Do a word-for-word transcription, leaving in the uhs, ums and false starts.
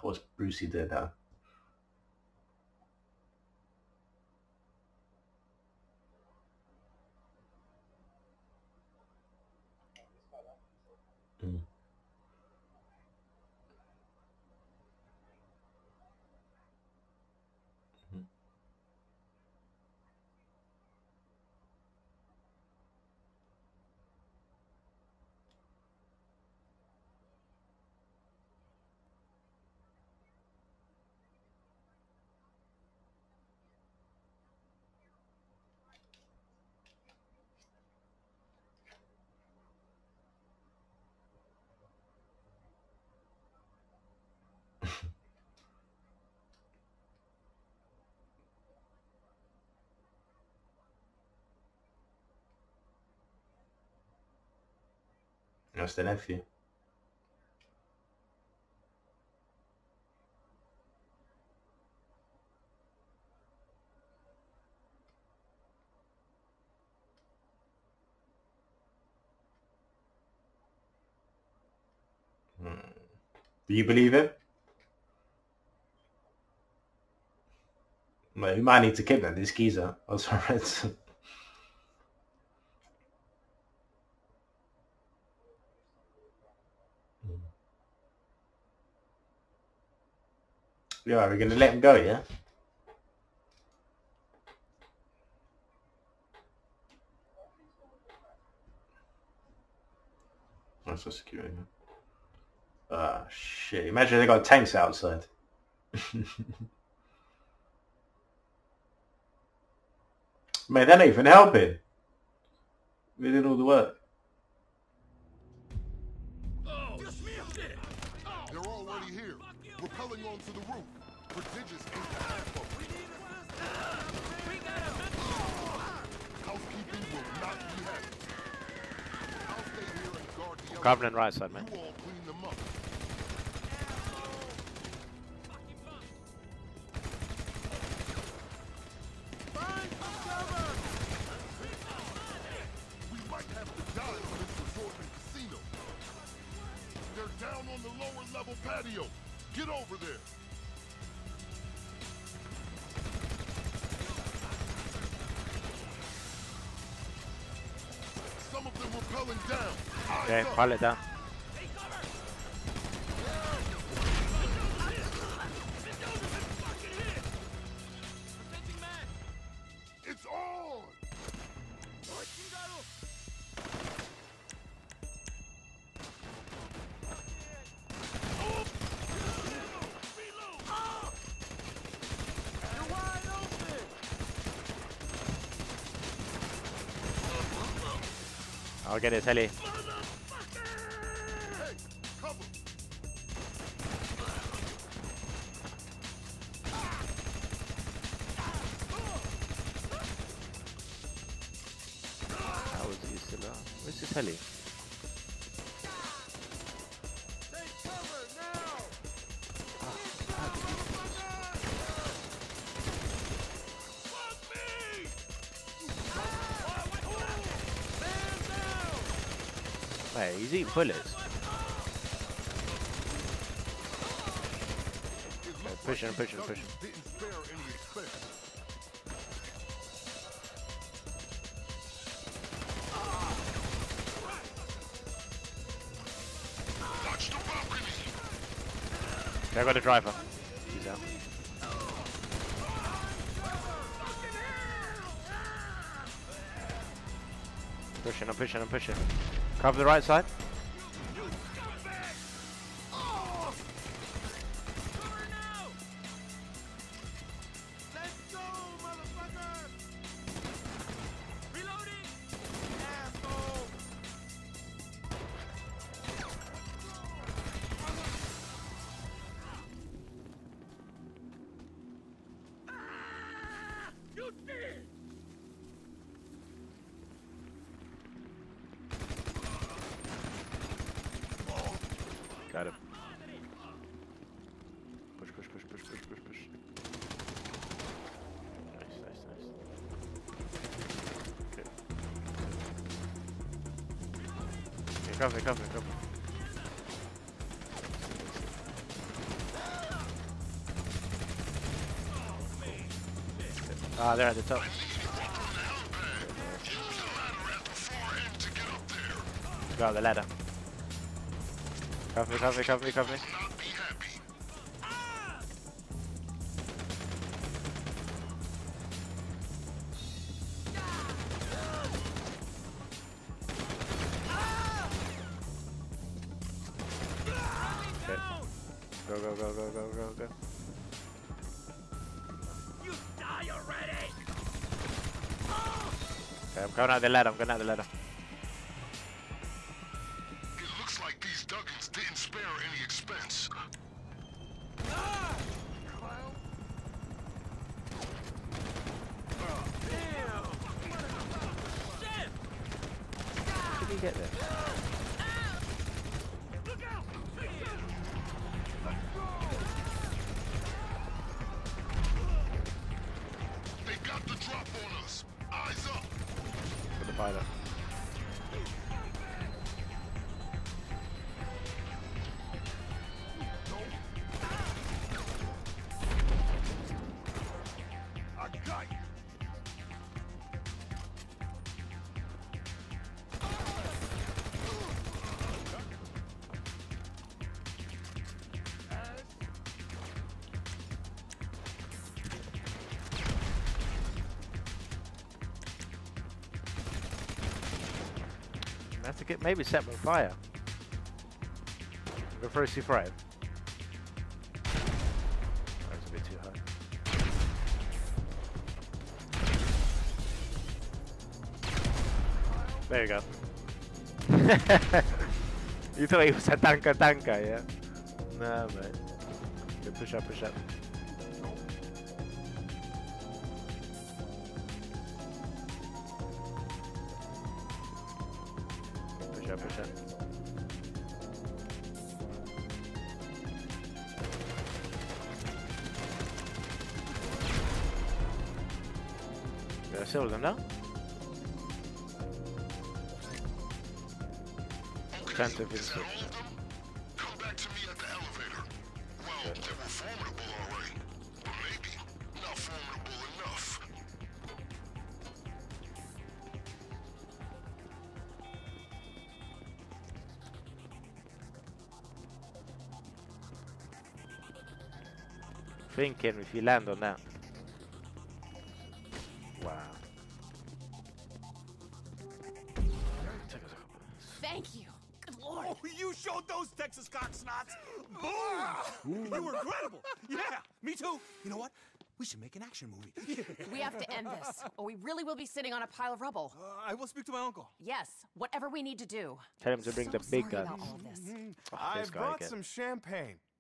what's Brucey did now. Mm. That's the nephew. Hmm. Do you believe him? Well, we might need to kidnap this geezer. Oh, sorry. Yeah, are we going to let him go, yeah? That's for security. Ah, shit. Imagine they got tanks outside. Man, they're not even helping. We did all the work. They're already here, rappelling onto the roof. Prodigious ain't the half of it. Housekeeping will not be happy. I'll stay here and guard the Covenant right side, man. You all clean them up. We might have to die on this resort and casino. They're down on the lower level patio. Get over there. Some of them rappelling down. Okay, pile it down. It's on! I'll get his heli. Hey, cover! How is he still on? Where's his heli? Take cover now! Fuck me! Wait, he's eating bullets. Okay, pushing, pushing, pushing. Didn't spare any expense. Watch the balcony! There got the driver. He's out. Pushing, I'm pushing, I'm pushing. Cover the right side. Let's go, motherfucker! Reloading! Asshole! Ah! You did! Got him. Push, push, push, push, push, push, push. Nice, nice, nice. Okay. Okay, cover, cover, cover. Ah, they're at the top. Go out the ladder. Cover me, cover me, cover me, cover me. Okay. Go, go, go, go, go, go, go. You die already! Okay, I'm going out the ladder, I'm going out the ladder. It looks like these Duggins didn't spare any expense. Ah! Clown. Oh, damn! Shit! How did he get there? Look out! They got the drop on us. Eyes up. For the pilot. I got you. I have to get maybe set them on fire. Go for a C five. That's a bit too high. There you go. You thought he was a tanker tanker, yeah? No, mate. Okay, push up, push up. Push up, push up. Did I seal them now? Time to visit. Come back to me at the elevator. Well, they were formidable already, but maybe not formidable enough. Thinking if you land on that. Wow. Thank you. Good lord. Oh, you showed those Texas cocksnots. Boom! You were incredible. Yeah, me too. You know what? We should make an action movie. We have to end this, or we really will be sitting on a pile of rubble. Uh, I will speak to my uncle. Yes, whatever we need to do. Tell him to bring So the big sorry gun. about all of this. Oh, this I've guy brought again. some champagne.